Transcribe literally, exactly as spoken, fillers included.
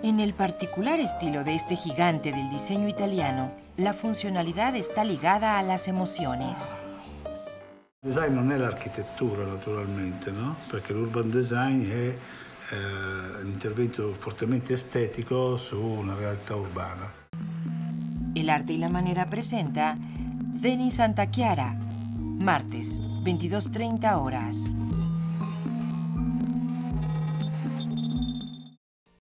En el particular estilo de este gigante del diseño italiano, la funcionalidad está ligada a las emociones. Il design non è l'architettura, naturalmente, no? Perché l'urban design è eh, un intervento fortemente estetico su una realtà urbana. El arte y la manera presenta Denis Santa Chiara, martes, veintidós treinta horas.